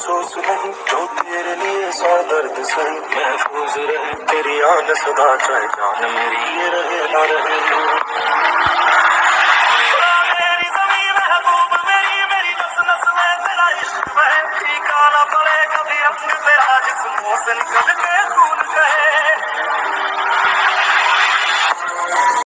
अफसोस नहीं, जो तेरे लिए सौ दर्द सही। महफूज रहे तेरी आन सदा, चाहे जान मेरी ये रहे ना रहे। मेरी ज़मीं महबूब मेरी, मेरी नस नस में तेरा इश्क बहे। फीका ना पड़े कभी रंग तेरा, जिस्मों से निकले